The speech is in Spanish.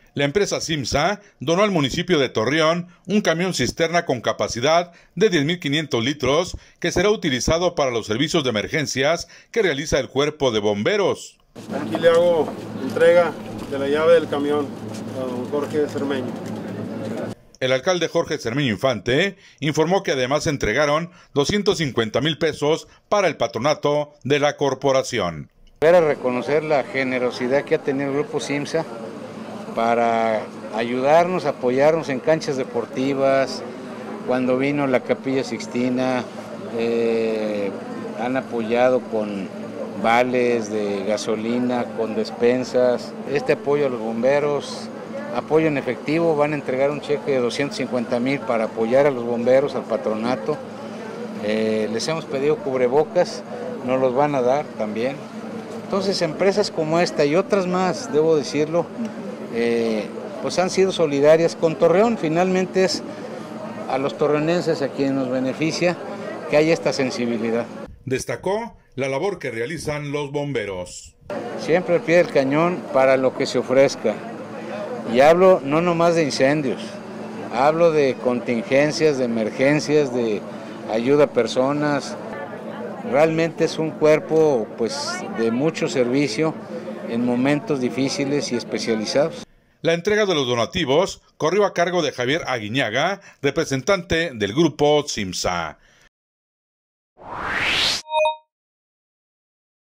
La empresa Simsa donó al municipio de Torreón un camión cisterna con capacidad de 10.500 litros que será utilizado para los servicios de emergencias que realiza el Cuerpo de Bomberos. Aquí le hago entrega de la llave del camión a don Jorge Cermeño. El alcalde Jorge Cermeño Infante informó que además entregaron 250,000 pesos para el patronato de la corporación. Para reconocer la generosidad que ha tenido el Grupo Simsa para ayudarnos, apoyarnos en canchas deportivas, cuando vino la Capilla Sixtina, han apoyado con vales de gasolina, con despensas, este apoyo a los bomberos, apoyo en efectivo, van a entregar un cheque de 250,000 para apoyar a los bomberos, al patronato. Les hemos pedido cubrebocas, nos los van a dar también. Entonces empresas como esta y otras más, debo decirlo, pues han sido solidarias con Torreón. Finalmente es a los torreonenses a quienes nos beneficia que haya esta sensibilidad. Destacó la labor que realizan los bomberos. Siempre al pie del cañón para lo que se ofrezca. Y hablo no nomás de incendios, hablo de contingencias, de emergencias, de ayuda a personas. Realmente es un cuerpo pues de mucho servicio en momentos difíciles y especializados. La entrega de los donativos corrió a cargo de Javier Aguiñaga, representante del grupo Simsa.